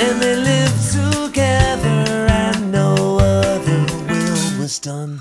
and they lived together, and no other will was done.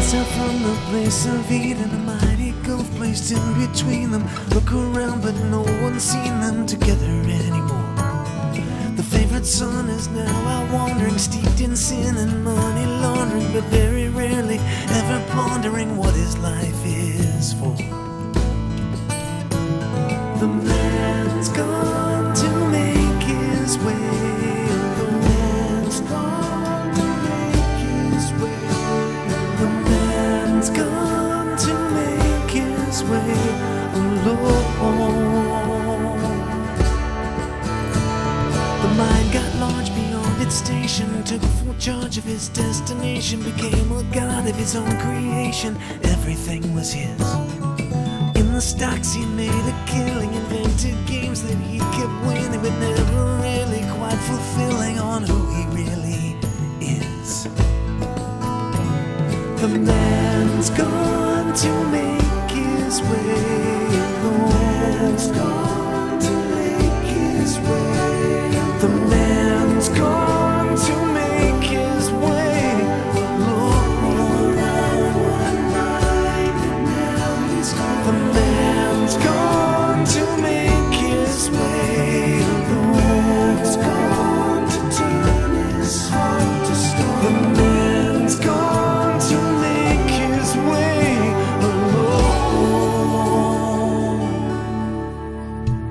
out from the place of Eden, a mighty gulf placed in between them. Look around, but no one's seen them together anymore. The favorite son is now out wandering, steeped in sin and money laundering, but very rarely ever pondering what his life is for. The man's gone to make his way. The man's gone to make his way. The man's gone to make his way alone. The mind got large beyond its station, took full charge of his destination, became a god of his own creation. Everything was his. In the stocks he made a killing, invented games that he kept winning, but never really quite fulfilling on who he really is. The man's gone to make his way. The man's gone to make his way. The man's gone to make his way alone. One night and now he's gone. The man's gone to make his way alone. He's gone to turn his heart to stone. The man's gone to make his way alone.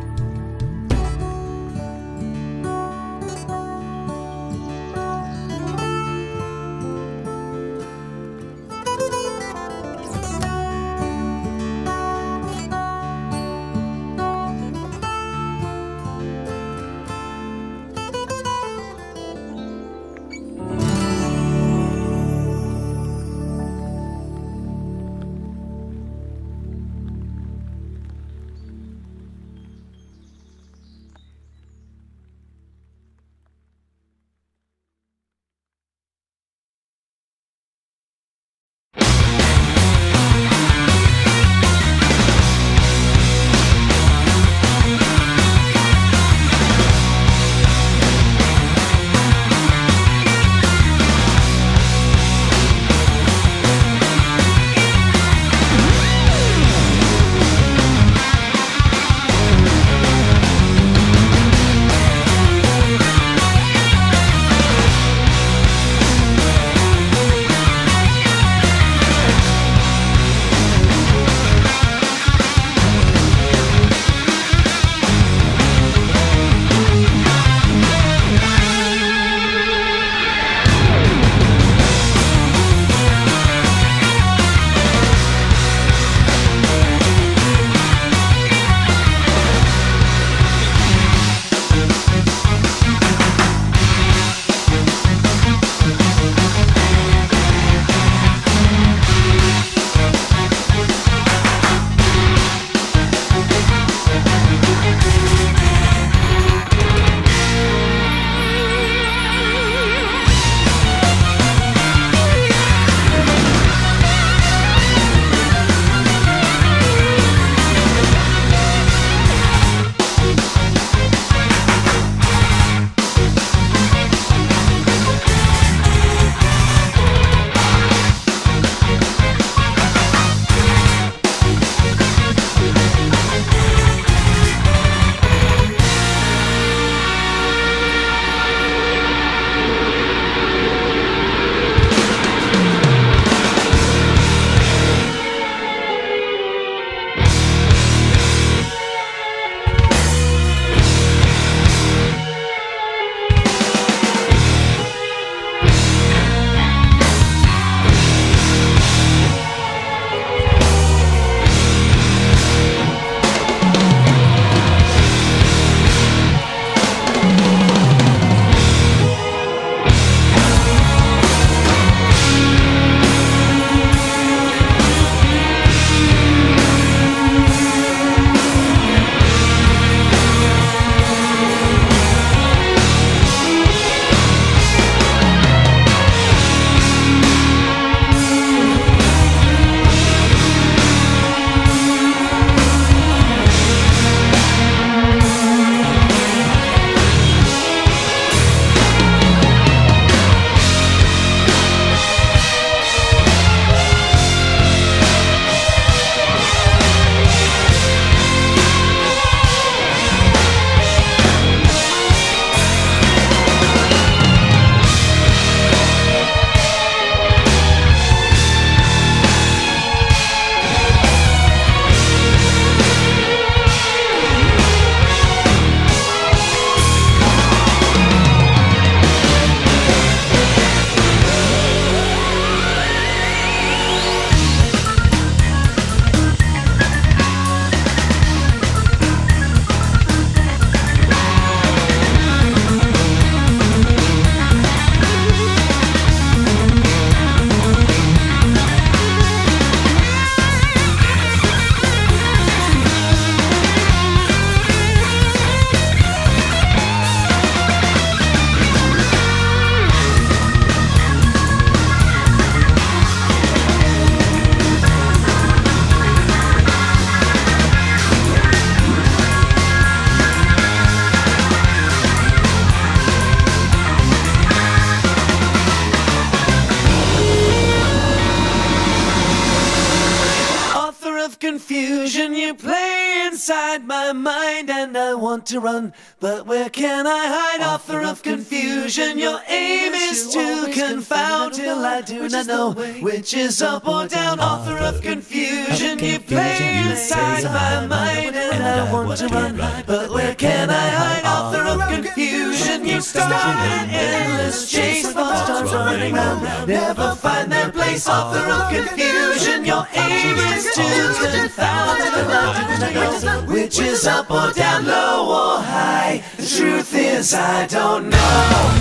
confusion, you play inside my mind, and I want to run, but where can I hide? Author of confusion, your aim is to confound till I do not know which is up or down. Author of confusion, you play inside my mind, and I want to run, but where can I hide? Author of confusion, you start an endless chase, thoughts start running round, never find their place. Author of confusion, your aim is to confound till I do not know which is up or down, low or high. The truth is I don't know.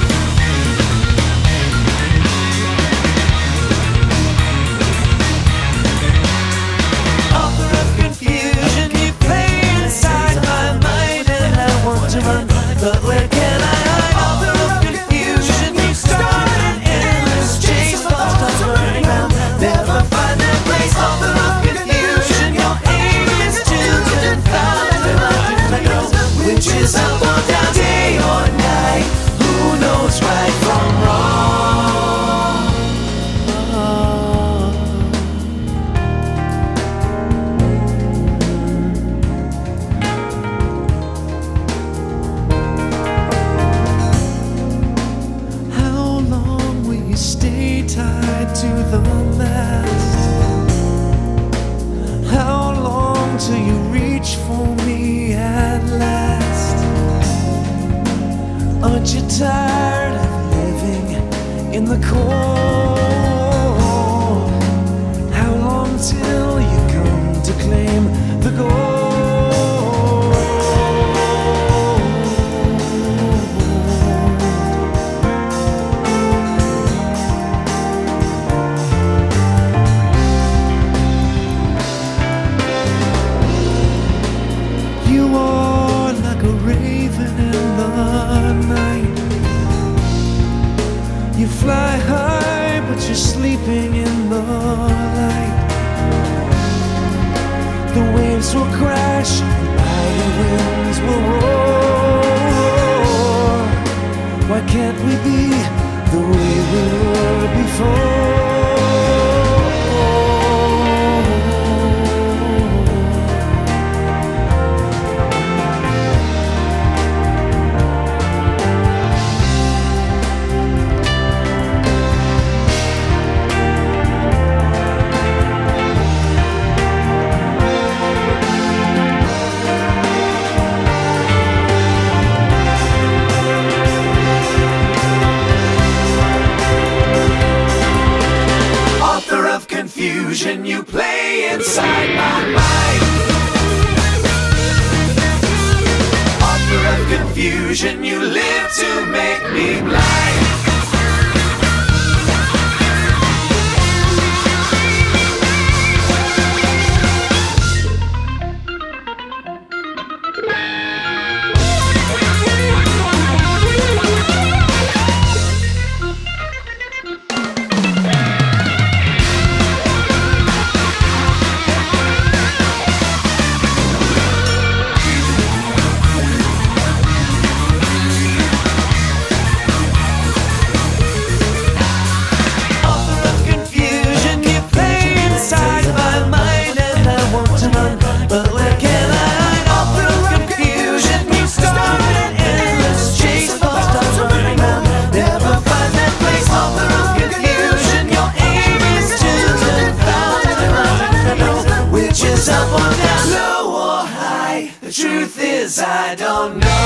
But where can I hide? Author of confusion, you start an endless chase, thoughts start running round, never find their place. Author of confusion, your aim is to confound till I do not know which is up or down, day or night. Who knows right from wrong? Stay tied to the mast. How long till you reach for me at last? Aren't you tired of living in the cold? How long till you come to claim the gold? You fly high, but you're sleeping in the light. The waves will crash, mighty winds will roar. Why can't we be the way we were before? Confusion, you play inside my mind. Author of confusion, you live to make me blind. Up or down, low or high, the truth is I don't know.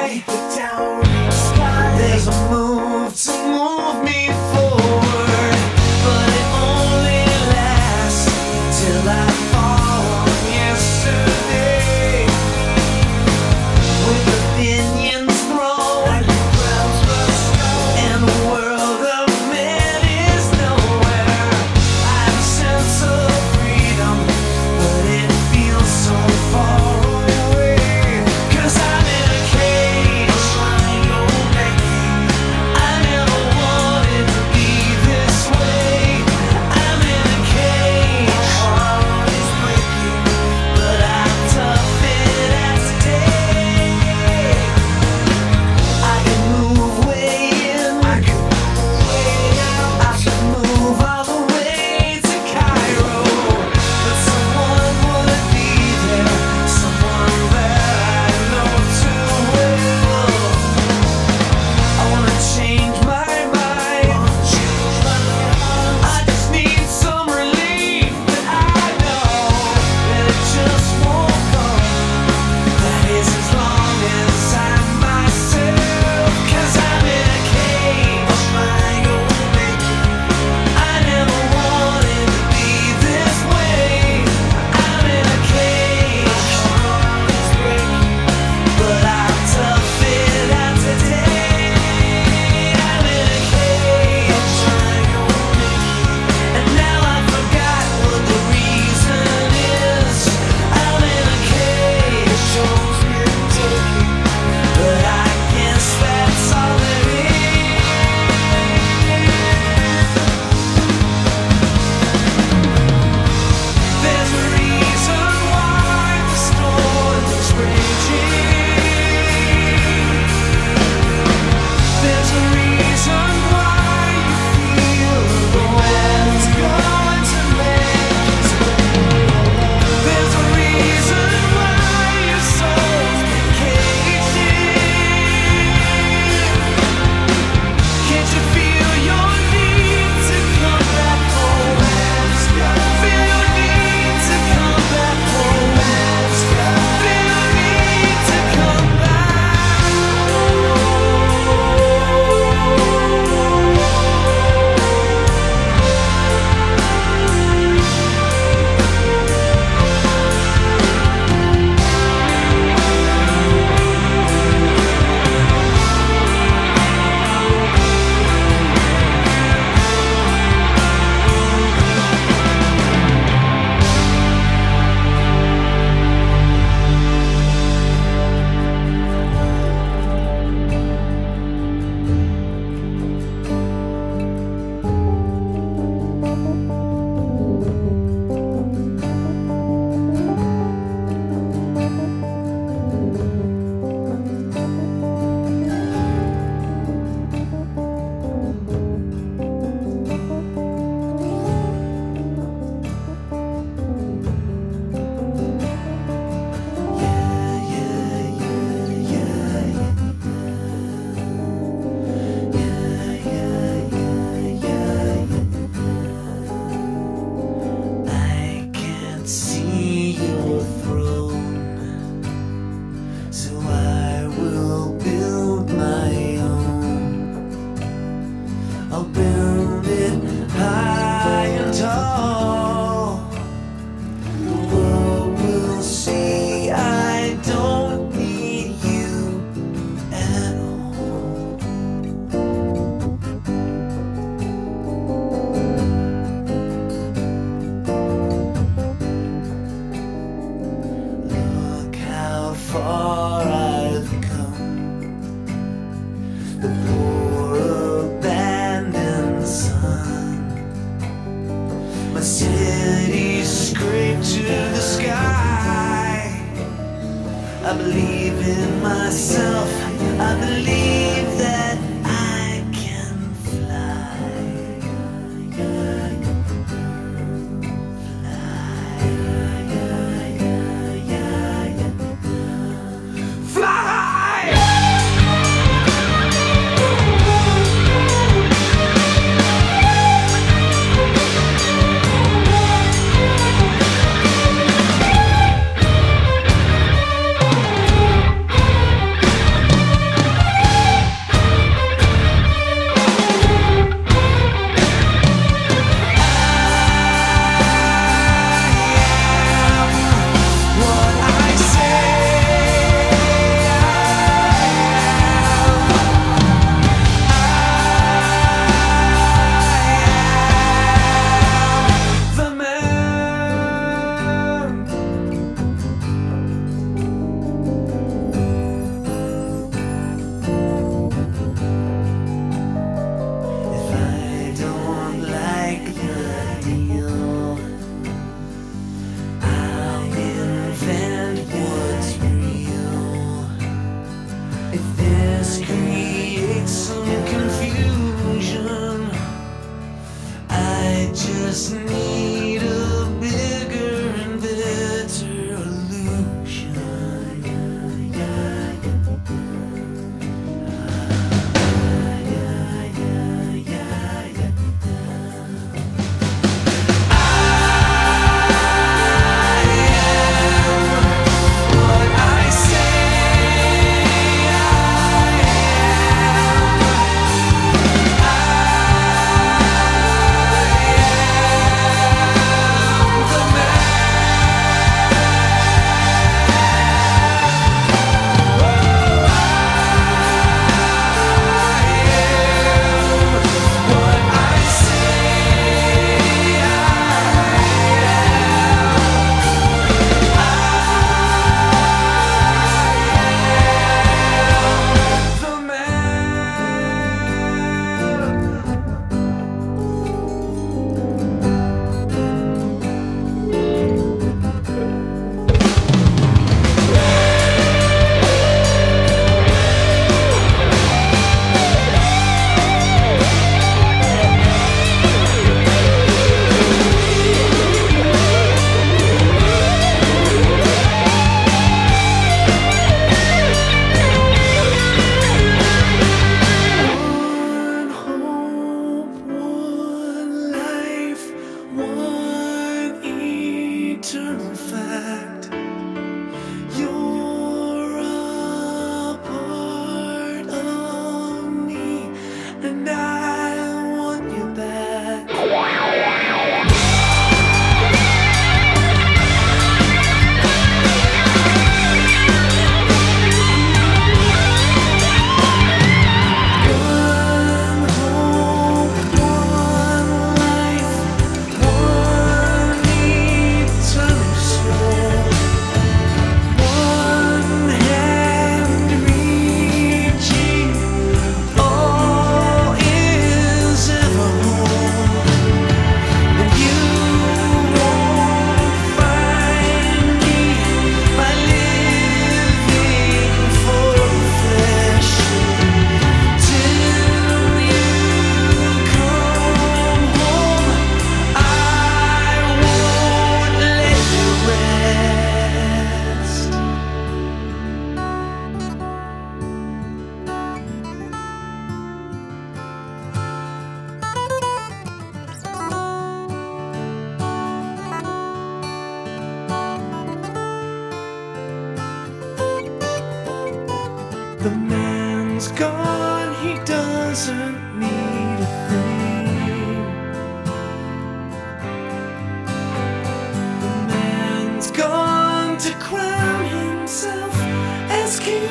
I believe in myself. I believe that I can fly. If this creates some confusion, I just need a bigger and better illusion. The man's gone, he doesn't need a thing. The man's gone to crown himself as king.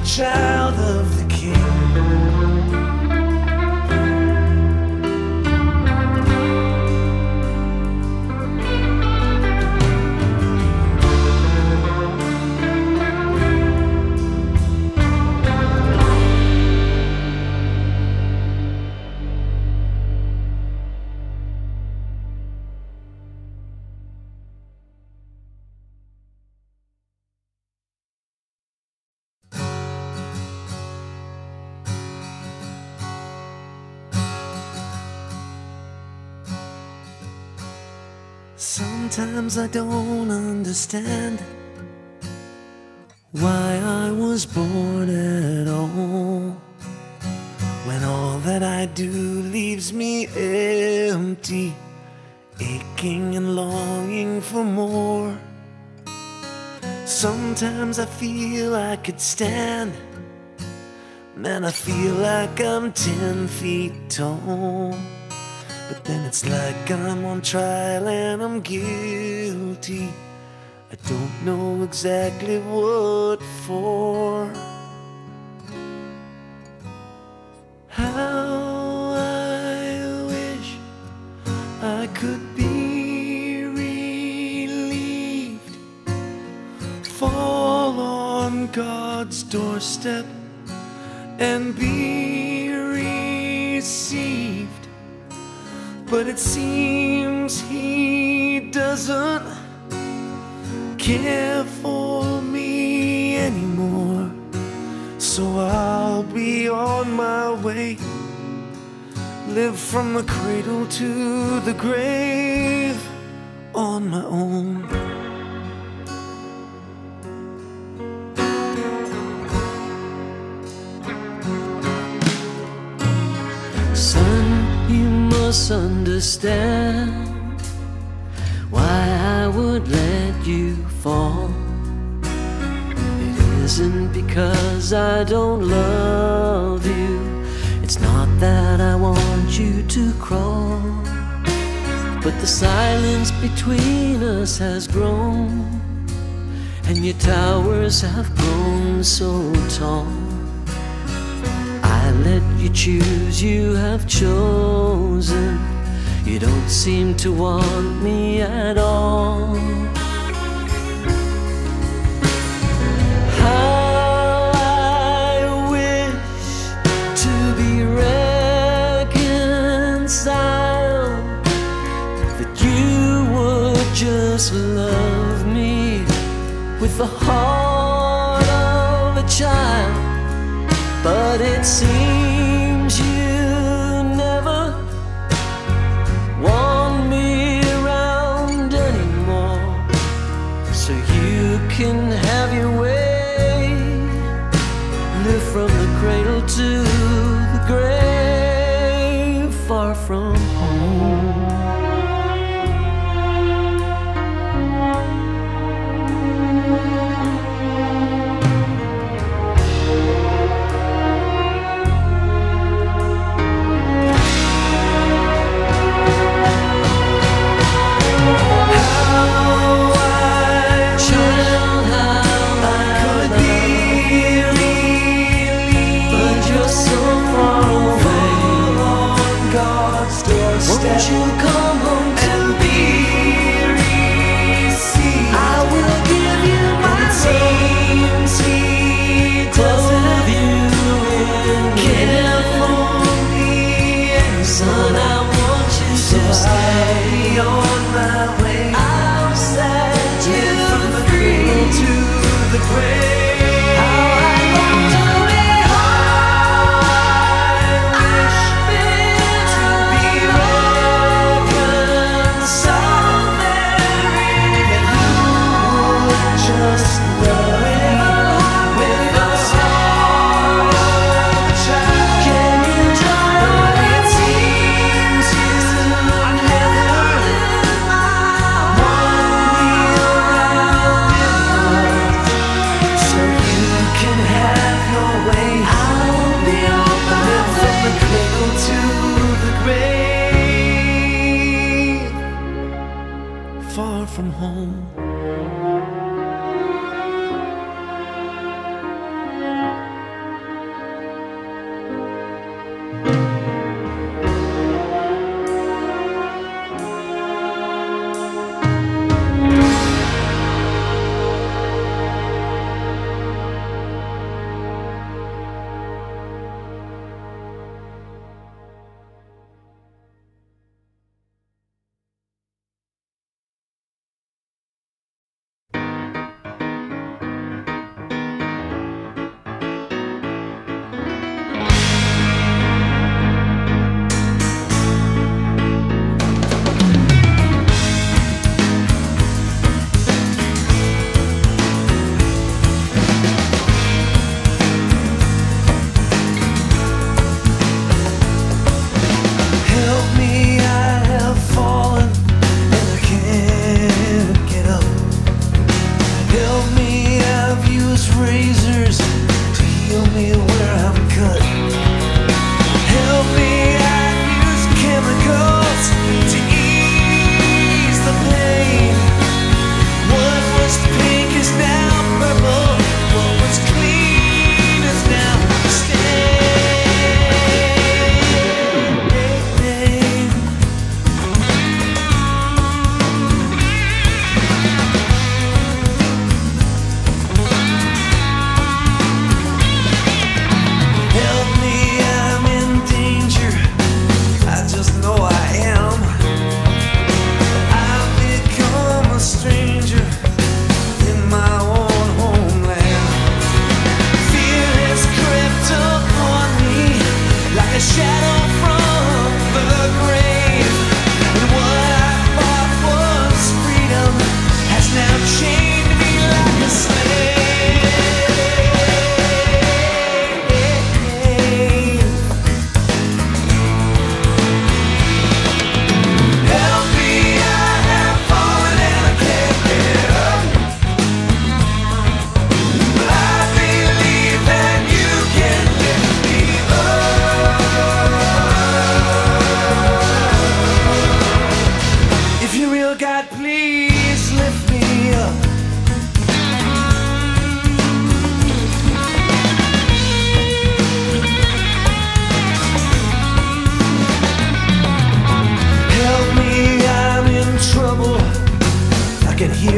child of the King. Sometimes I don't understand why I was born at all, when all that I do leaves me empty, aching and longing for more. Sometimes I feel I could stand, man, I feel like I'm 10 feet tall. But then it's like I'm on trial and I'm guilty. I don't know exactly what for. How I wish I could be relieved, fall on God's doorstep and be received. But it seems he doesn't care for me anymore. So I'll be on my way, live from the cradle to the grave on my own. Must understand why I would let you fall. It isn't because I don't love you, it's not that I want you to crawl, but the silence between us has grown, and your towers have grown so tall. I let you choose, you have chosen. You don't seem to want me at all. How I wish to be reconciled, that you would just love me with the heart of a child. But it seems you never want me around anymore, so you can have your way, live from the cradle to the grave, far from home. Won't you come home and be received? I will give you my seems he doesn't you care for me, and son, I want you to stay on my way. I'll set you from the cradle to the grave. From home.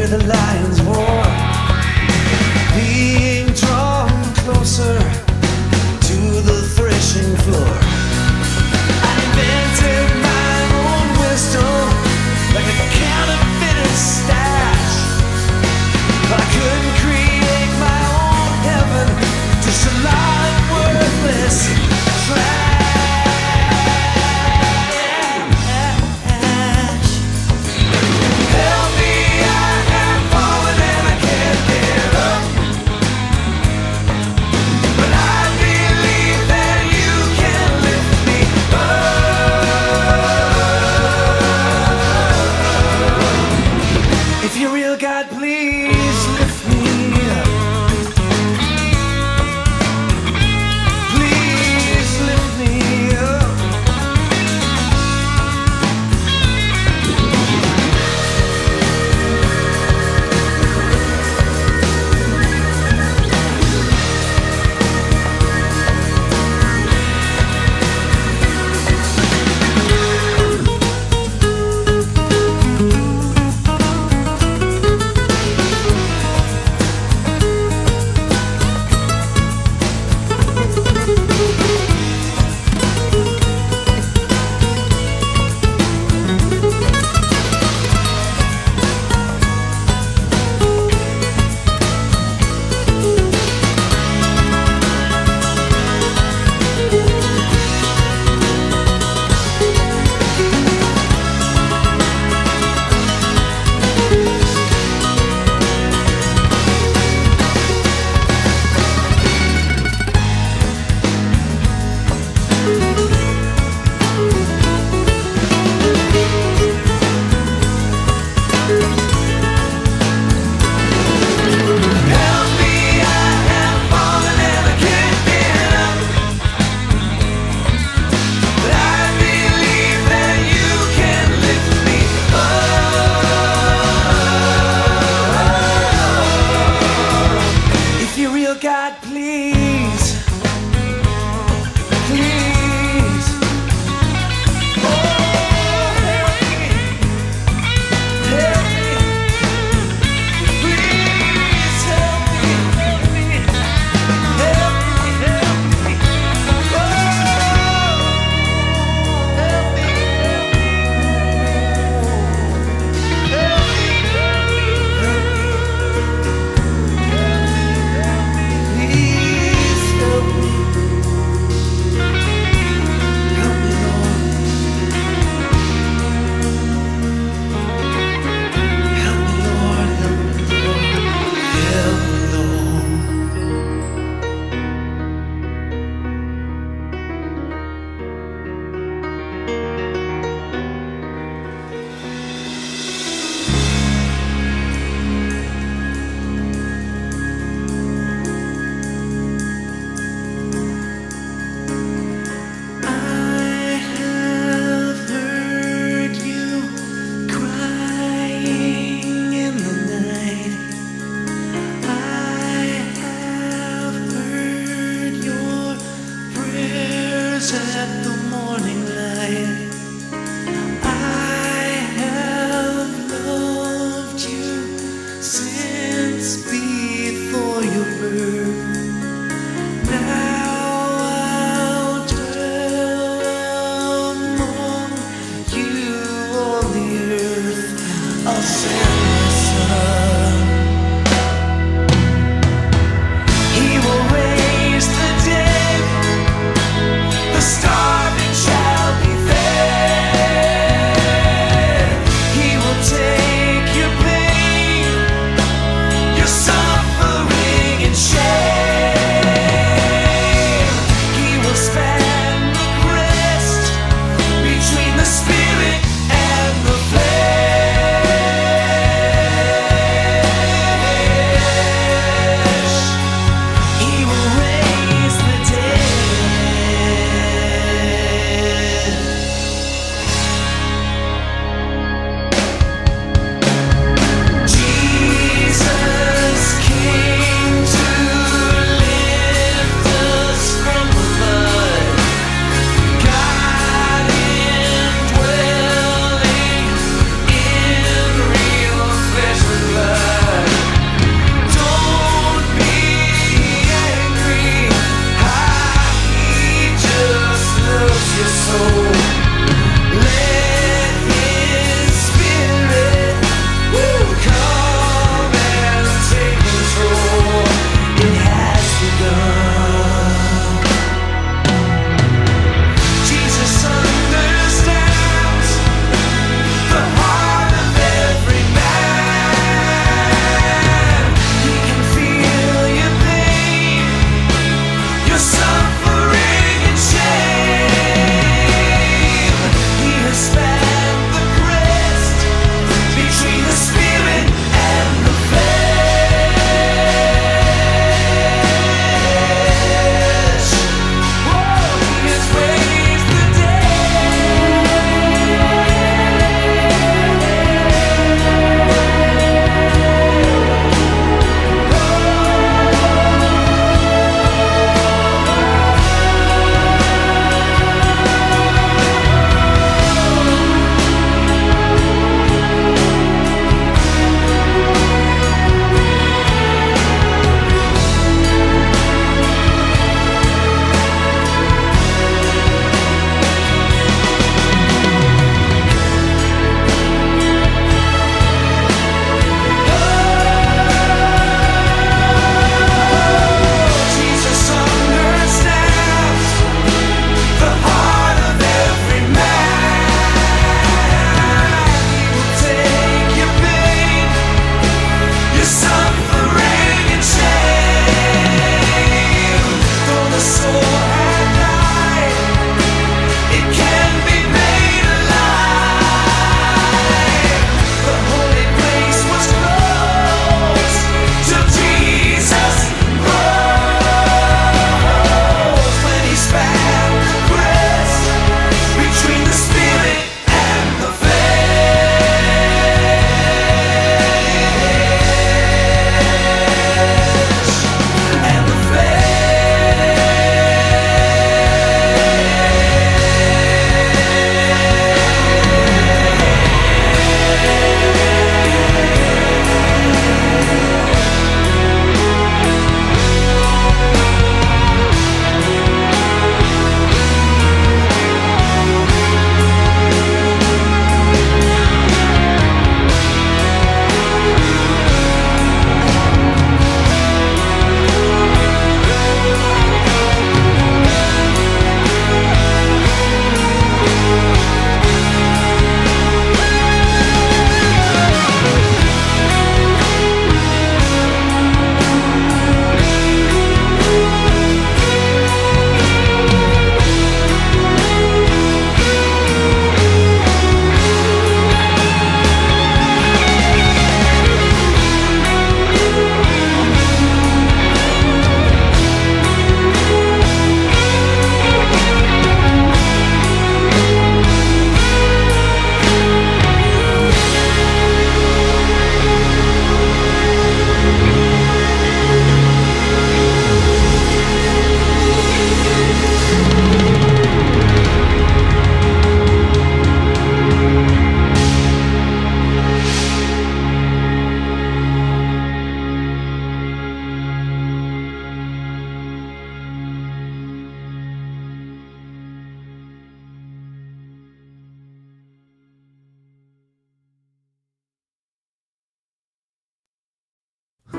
the lions roar, being drawn closer to the threshing floor. I invented my own wisdom like a counterfeiter's stash, but I couldn't create my own heaven, just a lot of worthless trash. Help me, I have fallen and I can't get up, but I believe that you can lift me up. If you're real, God, please lift me up. Please lift me up. Help me, I have fallen and I can't get up, but I believe that you can lift me up. If you're real, God, please, please, oh, help me, help me. Please help me, help me, help me, help me. Oh, help me, help me, help me, help me, please.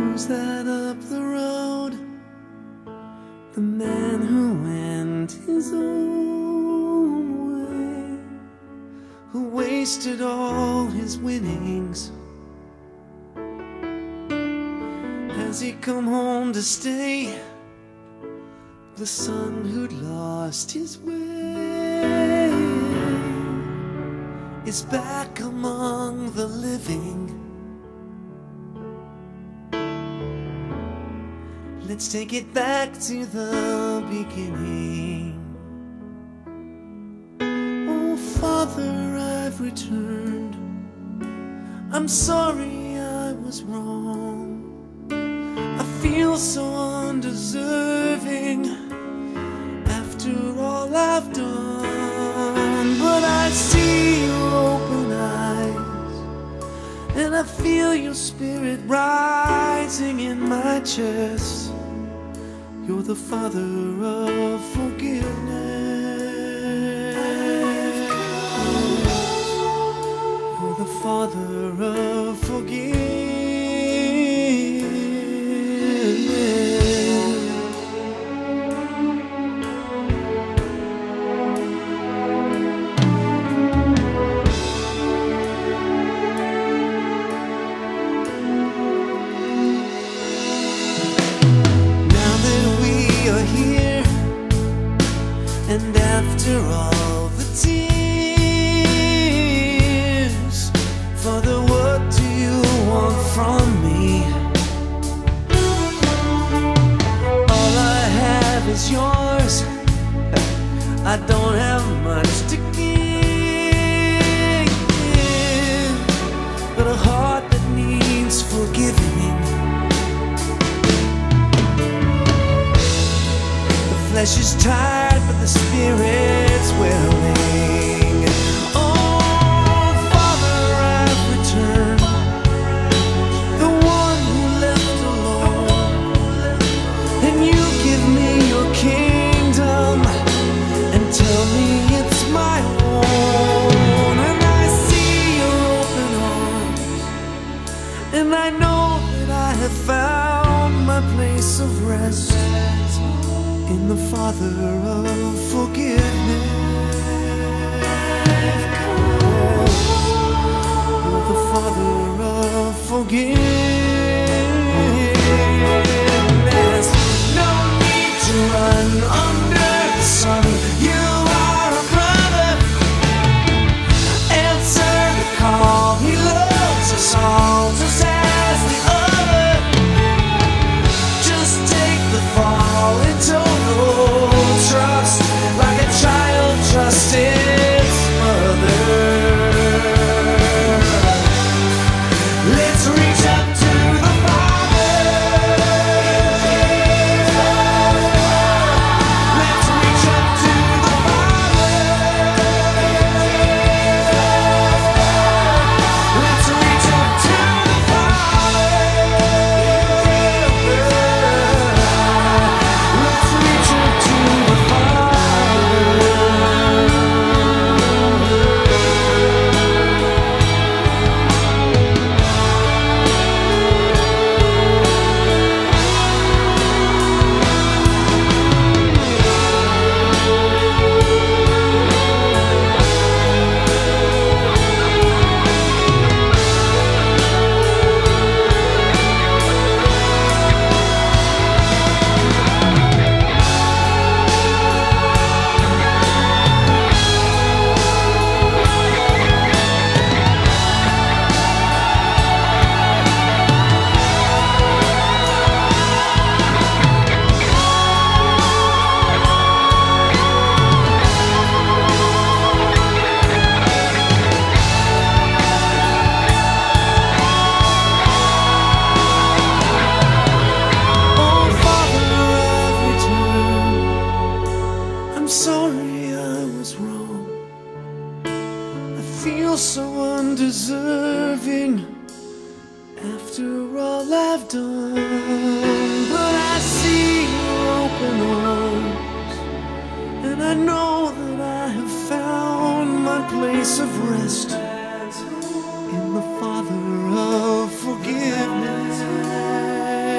Who's that up the road? The man who went his own way, who wasted all his winnings. Has he come home to stay? The son who'd lost his way is back among the living. Let's take it back to the beginning. Oh, Father, I've returned. I'm sorry I was wrong. I feel so undeserving after all I've done. But I see your open eyes, and I feel your spirit rising in my chest. You're the Father of forgiveness. You're the Father of forgiveness. And after all the tears, Father, what do you want from me? All I have is yours. I don't have much to give, but a heart that needs forgiving. Flesh is tired, but the spirit's willing. Oh, Father, I've returned, the one who left alone. And you give me your kingdom and tell me it's my own. And I see your open arms, and I know that I have found my place of rest in the Father of forgiveness. You're the Father of forgiveness. No need to run under the sun. You are a brother. Answer the call. He loves us all just as the other. Just take the fall into trust, like a child trusts its mother. Let's reach up to the Father. Let's reach up to the Father. Let's reach up to the Father. Let's reach up to the in the Father of forgiveness.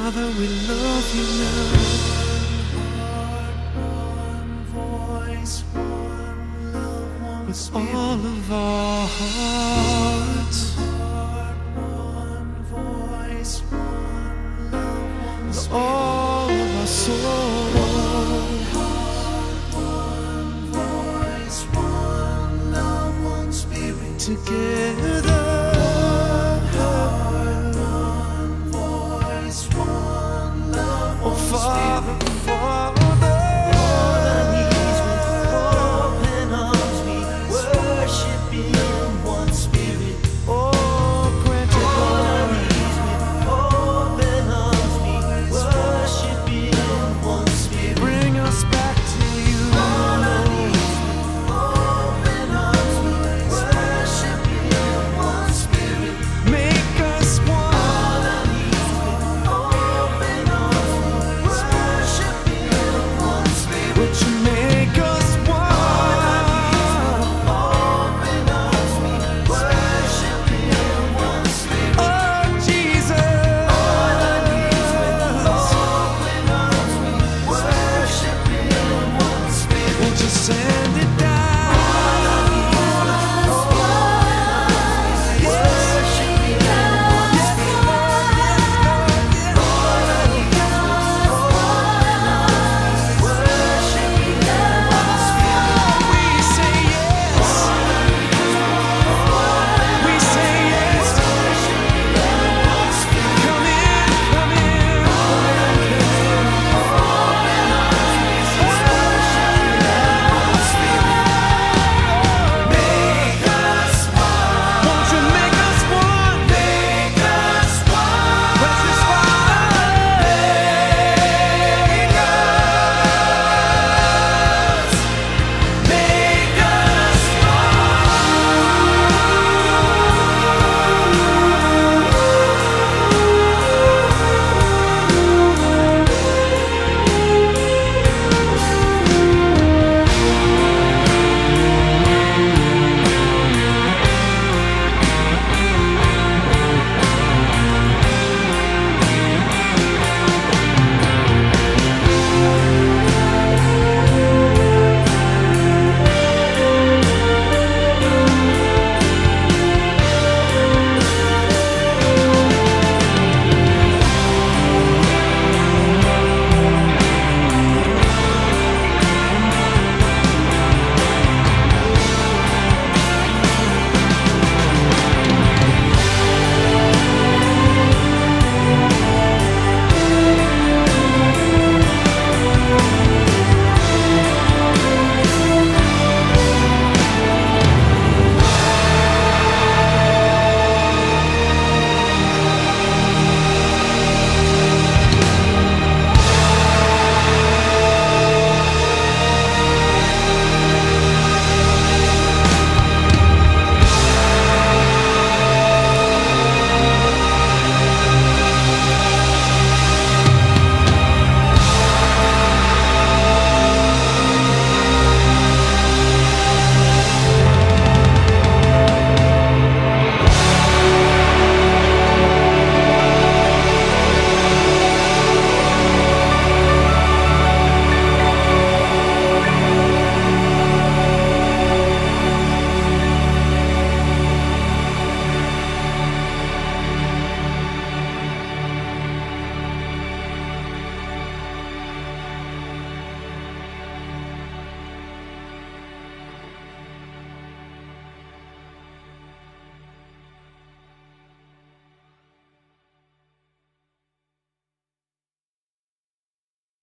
Father, we love you now. One voice, one love, one with spirit. All of our hearts. One voice, one love, one spirit. All of our souls. One heart, one voice, one love, one spirit. Together.